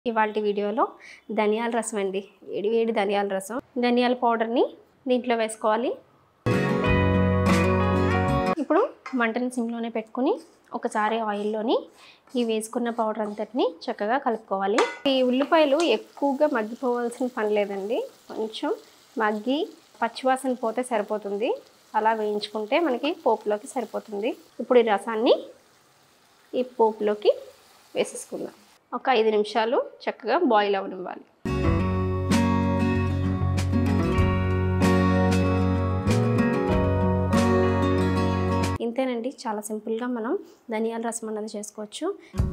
ఇవాల్టి వీడియోలో ధనియాల రసం అండి. వేడి ధనియాల రసం. ధనియాల పౌడర్ని దీంట్లో వేసుకోవాలి. ఇప్పుడు మంటని సిమ్లోనే పెట్టుకొని ఒకసారి ఆయిల్లోని ఈ వేసుకున్న పౌడర్ అంతటిని చక్కగా కలుపుకోవాలి. ఈ ఉల్లిపాయలు ఎక్కువగా మగ్గిపోవాల్సిన పని లేదండి. కొంచెం మగ్గి పచ్చివాసన పోతే సరిపోతుంది. అలా వేయించుకుంటే మనకి పోపులోకి సరిపోతుంది. ఇప్పుడు ఈ రసాన్ని ఈ పోపులోకి వేసేసుకుందాం. ఒక 5 నిమిషాలు చక్కగా బాయిల్ అవ్వనివ్వాలి. ఇంతేనండి, చాలా సింపుల్గా మనం ధనియాల రసం అన్నది చేసుకోవచ్చు.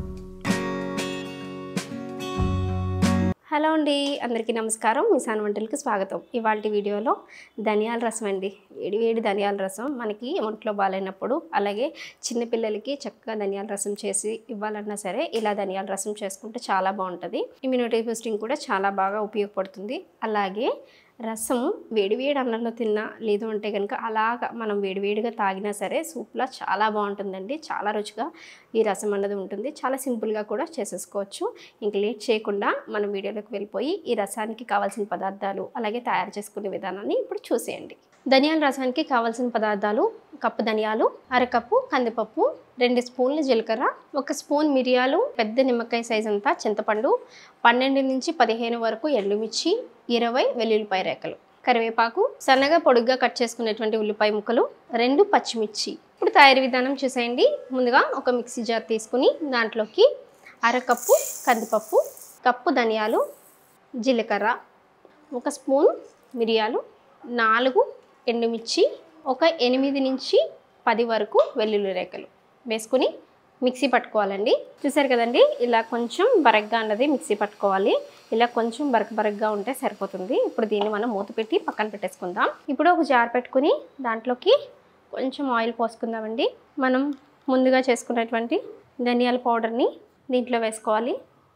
హలో అండి, అందరికీ నమస్కారం. మిసాన్ వంటలకు స్వాగతం. ఇవాల్టి వీడియోలో ధనియాల రసం అండి. వేడి ధనియాల రసం మనకి ఒంట్లో బాగాలేనప్పుడు, అలాగే చిన్నపిల్లలకి చక్కగా ధనియాల రసం చేసి ఇవ్వాలన్నా సరే ఇలా ధనియాల రసం చేసుకుంటే చాలా బాగుంటుంది. ఇమ్యూనిటీ బూస్టింగ్ కూడా చాలా బాగా ఉపయోగపడుతుంది. అలాగే రసం వేడి అన్నంలో తిన్నా, లేదు అంటే కనుక అలాగా మనం వేడిగా తాగినా సరే సూప్లా చాలా బాగుంటుందండి. చాలా రుచిగా ఈ రసం అన్నది ఉంటుంది. చాలా సింపుల్గా కూడా చేసేసుకోవచ్చు. ఇంక లేట్ చేయకుండా మనం వీడియోలోకి వెళ్ళిపోయి ఈ రసానికి కావాల్సిన పదార్థాలు అలాగే తయారు చేసుకునే విధానాన్ని ఇప్పుడు చూసేయండి. ధనియాల రసానికి కావాల్సిన పదార్థాలు: కప్పు ధనియాలు, అరకప్పు కందిపప్పు, 2 స్పూన్లు జీలకర్ర, 1 స్పూన్ మిరియాలు, పెద్ద నిమ్మకాయ సైజ్ అంతా చింతపండు, 12 నుంచి 15 వరకు ఎండుమిర్చి, 20 వెల్లుల్లిపాయ రేకలు, కరివేపాకు, సన్నగా పొడుగ్గా కట్ చేసుకునేటువంటి ఉల్లిపాయ ముక్కలు, 2 పచ్చిమిర్చి. ఇప్పుడు తయారీ విధానం చూసేయండి. ముందుగా ఒక మిక్సీ జార్ తీసుకుని దాంట్లోకి అరకప్పు కందిపప్పు, కప్పు ధనియాలు, జీలకర్ర, 1 స్పూన్ మిరియాలు, 4 ఎండుమిర్చి, ఒక 8 నుంచి 10 వరకు వెల్లుల్లి రేకలు వేసుకుని మిక్సీ పట్టుకోవాలండి. చూసారు కదండి, ఇలా కొంచెం బరగ్గా అన్నది మిక్సీ పట్టుకోవాలి. ఇలా కొంచెం బరగ్గా ఉంటే సరిపోతుంది. ఇప్పుడు దీన్ని మనం మూత పెట్టి పక్కన పెట్టేసుకుందాం. ఇప్పుడు ఒక జార్ పెట్టుకుని దాంట్లోకి కొంచెం ఆయిల్ పోసుకుందామండి. మనం ముందుగా చేసుకున్నటువంటి ధనియాల పౌడర్ని దీంట్లో వేసుకోవాలి.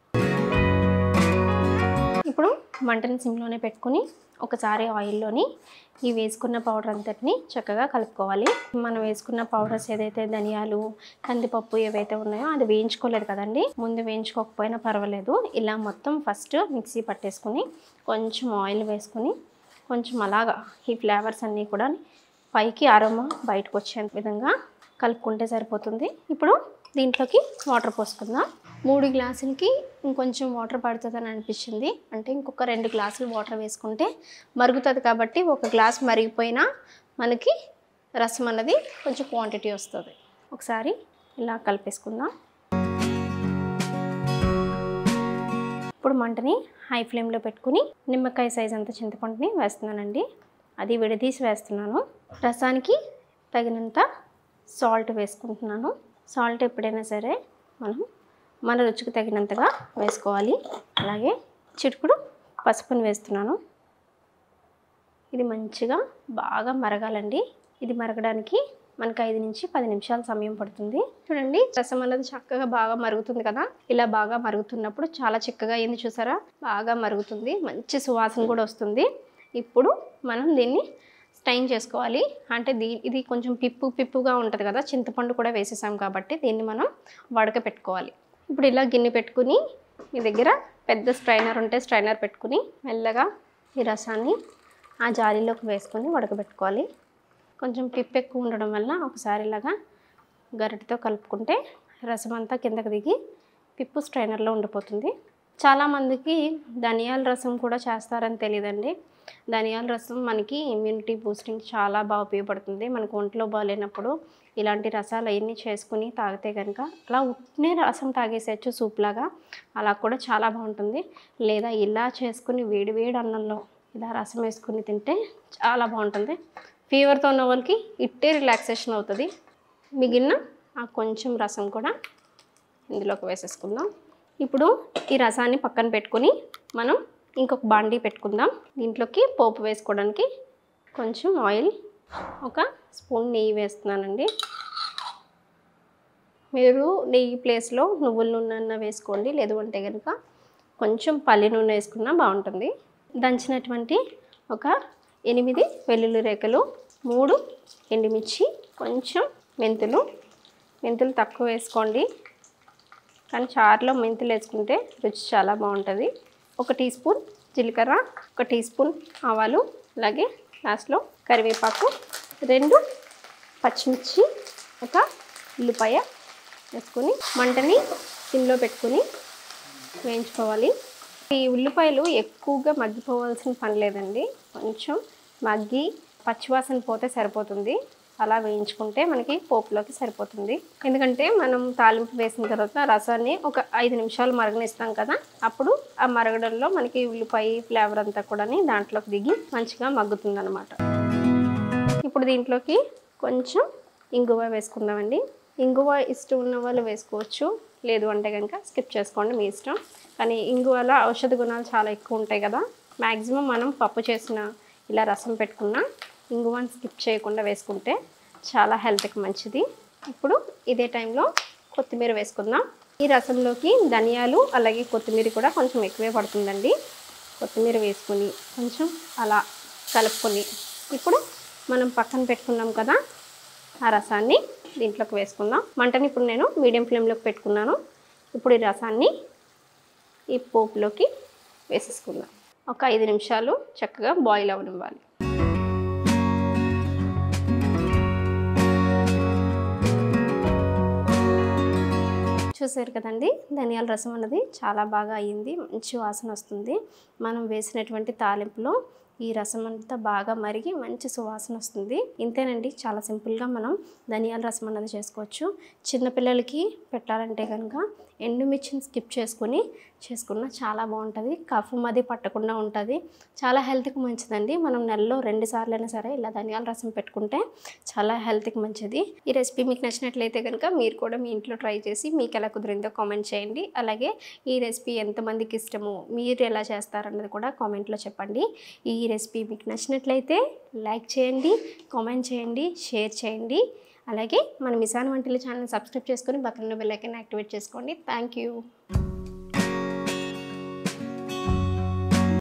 ఇప్పుడు మంటని సిమ్లోనే పెట్టుకుని ఒకసారి ఆయిల్లోని ఈ వేసుకున్న పౌడర్ అంతటిని చక్కగా కలుపుకోవాలి. మనం వేసుకున్న పౌడర్స్ ఏదైతే ధనియాలు, కందిపప్పు ఏవైతే ఉన్నాయో అది వేయించుకోలేదు కదండి. ముందు వేయించుకోకపోయినా పర్వాలేదు. ఇలా మొత్తం ఫస్ట్ మిక్సీ పట్టేసుకుని కొంచెం ఆయిల్ వేసుకుని కొంచెం అలాగా ఈ ఫ్లేవర్స్ అన్నీ కూడా పైకి అరోమా బయటకు వచ్చే విధంగా కలుపుకుంటే సరిపోతుంది. ఇప్పుడు దీంట్లోకి వాటర్ పోసుకుందాం. 3 గ్లాసులకి ఇంకొంచెం వాటర్ పడుతుందని అనిపించింది. అంటే ఇంకొక 2 గ్లాసులు వాటర్ వేసుకుంటే మరుగుతుంది. కాబట్టి 1 గ్లాస్ మరిగిపోయినా మనకి రసం అన్నది కొంచెం క్వాంటిటీ వస్తుంది. ఒకసారి ఇలా కలిపేసుకుందాం. ఇప్పుడు మంటని హై ఫ్లేమ్లో పెట్టుకుని నిమ్మకాయ సైజ్ అంత చింతపండుని వేస్తున్నానండి. అది విడదీసి వేస్తున్నాను. రసానికి తగినంత సాల్ట్ వేసుకుంటున్నాను. సాల్ట్ ఎప్పుడైనా సరే మన రుచికి తగినంతగా వేసుకోవాలి. అలాగే చిటికెడు పసుపుని వేస్తున్నాను. ఇది మంచిగా బాగా మరగాలండి. ఇది మరగడానికి మనకు 5 నుంచి 10 నిమిషాల సమయం పడుతుంది. చూడండి, రసం అనేది చక్కగా బాగా మరుగుతుంది కదా. ఇలా బాగా మరుగుతున్నప్పుడు చాలా చిక్కగా అయింది, చూసారా? బాగా మరుగుతుంది, మంచి సువాసన కూడా వస్తుంది. ఇప్పుడు మనం దీన్ని స్టైన్ చేసుకోవాలి. అంటే ఇది కొంచెం పిప్పుగా ఉంటుంది కదా, చింతపండు కూడా వేసేసాం కాబట్టి దీన్ని మనం వడకపెట్టుకోవాలి. ఇప్పుడు ఇలా గిన్నె పెట్టుకుని మీ దగ్గర పెద్ద స్ట్రైనర్ ఉంటే స్ట్రైనర్ పెట్టుకుని మెల్లగా ఈ రసాన్ని ఆ జాలీలోకి వేసుకొని వడకబెట్టుకోవాలి. కొంచెం పిప్పు ఎక్కువ ఉండడం వల్ల ఒకసారి ఇలాగా గరిటెతో కలుపుకుంటే రసం అంతా కిందకి దిగి పిప్పు స్ట్రైనర్లో ఉండిపోతుంది. చాలామందికి ధనియాల రసం కూడా చేస్తారని తెలియదండి. ధనియాల రసం మనకి ఇమ్యూనిటీ బూస్టింగ్ చాలా బాగా ఉపయోగపడుతుంది. మనకు ఒంట్లో బాగాలేనప్పుడు ఇలాంటి రసాలు అవన్నీ చేసుకుని తాగితే కనుక అలా ఉట్నే రసం తాగేసేయచ్చు సూప్లాగా. అలా కూడా చాలా బాగుంటుంది. లేదా ఇలా చేసుకుని వేడి అన్నంలో ఇలా రసం వేసుకుని తింటే చాలా బాగుంటుంది. ఫీవర్తో ఉన్న వాళ్ళకి ఇట్టే రిలాక్సేషన్ అవుతుంది. మిగిలిన ఆ కొంచెం రసం కూడా ఇందులోకి వేసేసుకుందాం. ఇప్పుడు ఈ రసాన్ని పక్కన పెట్టుకుని మనం ఇంకొక బాండీ పెట్టుకుందాం. దీంట్లోకి పోపు వేసుకోవడానికి కొంచెం ఆయిల్, 1 స్పూన్ నెయ్యి వేస్తున్నానండి. మీరు నెయ్యి ప్లేస్లో నువ్వుల నూనె వేసుకోండి. లేదు అంటే కనుక కొంచెం పల్లి నూనె వేసుకున్నా బాగుంటుంది. దంచినటువంటి ఒక 8 వెల్లుల్లి రేకలు, 3 ఎండుమిర్చి, కొంచెం మెంతులు తక్కువ వేసుకోండి. కానీ చారులో మెంతులు వేసుకుంటే రుచి చాలా బాగుంటుంది. 1 టీ స్పూన్ జీలకర్ర, 1 టీ స్పూన్ ఆవాలు, అలాగే లాస్ట్లో కరివేపాకు, 2 పచ్చిమిర్చి, 1 ఉల్లిపాయ వేసుకొని మంటని సిమ్లో పెట్టుకొని వేయించుకోవాలి. ఈ ఉల్లిపాయలు ఎక్కువగా మగ్గిపోవాల్సిన పని లేదండి. కొంచెం మగ్గి పచ్చివాసన పోతే సరిపోతుంది. అలా వేయించుకుంటే మనకి పోపులోకి సరిపోతుంది. ఎందుకంటే మనం తాలింపు వేసిన తర్వాత రసాన్ని ఒక 5 నిమిషాలు మరగనిస్తాం కదా, అప్పుడు ఆ మరగడంలో మనకి ఉల్లిపాయ ఫ్లేవర్ అంతా కూడా దాంట్లోకి దిగి మంచిగా మగ్గుతుంది అన్నమాట. ఇప్పుడు దీంట్లోకి కొంచెం ఇంగువ వేసుకుందామండి. ఇంగువ ఇష్టం ఉన్న వాళ్ళు వేసుకోవచ్చు, లేదు అంటే కనుక స్కిప్ చేసుకోండి, మీ ఇష్టం. కానీ ఇంగువలో ఔషధ గుణాలు చాలా ఎక్కువ ఉంటాయి కదా, మ్యాక్సిమం మనం పప్పు చేసిన ఇలా రసం పెట్టుకున్న ఇంగువని స్కిప్ చేయకుండా వేసుకుంటే చాలా హెల్త్కి మంచిది. ఇప్పుడు ఇదే టైంలో కొత్తిమీర వేసుకుందాం. ఈ రసంలోకి ధనియాలు అలాగే కొత్తిమీర కూడా కొంచెం ఎక్కువే పడుతుందండి. కొత్తిమీర వేసుకొని కొంచెం అలా కలుపుకొని ఇప్పుడు మనం పక్కన పెట్టుకున్నాం కదా ఆ రసాన్ని దీంట్లోకి వేసుకుందాం. మంటని ఇప్పుడు నేను మీడియం ఫ్లేమ్లోకి పెట్టుకున్నాను. ఇప్పుడు ఈ రసాన్ని ఈ పోపులోకి వేసేసుకుందాం. ఒక 5 నిమిషాలు చక్కగా బాయిల్ అవ్వనివ్వాలి. చూసారు కదండి, ధనియాల రసం అన్నది చాలా బాగా అయ్యింది, మంచి వాసన వస్తుంది. మనం వేసినటువంటి తాలింపులో ఈ రసం అంతా బాగా మరిగి మంచి సువాసన వస్తుంది. ఇంతేనండి, చాలా సింపుల్గా మనం ధనియాల రసం అన్నది చేసుకోవచ్చు. చిన్నపిల్లలకి పెట్టాలంటే కనుక ఎండుమిర్చిని స్కిప్ చేసుకున్న చాలా బాగుంటుంది. కఫం అది పట్టకుండా ఉంటుంది, చాలా హెల్త్కి మంచిదండి. మనం నెలలో 2 సార్లు అయినా సరే ఇలా ధనియాల రసం పెట్టుకుంటే చాలా హెల్త్కి మంచిది. ఈ రెసిపీ మీకు నచ్చినట్లయితే కనుక మీరు కూడా మీ ఇంట్లో ట్రై చేసి మీకు ఎలా కుదిరిందో కామెంట్ చేయండి. అలాగే ఈ రెసిపీ ఎంతమందికి ఇష్టమో, మీరు ఎలా చేస్తారన్నది కూడా కామెంట్లో చెప్పండి. ఈ రెసిపీ మీకు నచ్చినట్లయితే లైక్ చేయండి, కామెంట్ చేయండి, షేర్ చేయండి. అలాగే మన మిసాన్ వంటిల్లు ఛానల్ సబ్స్క్రైబ్ చేసుకొని పక్కన బెల్ ఐకాన్ యాక్టివేట్ చేసుకోండి. Thank you.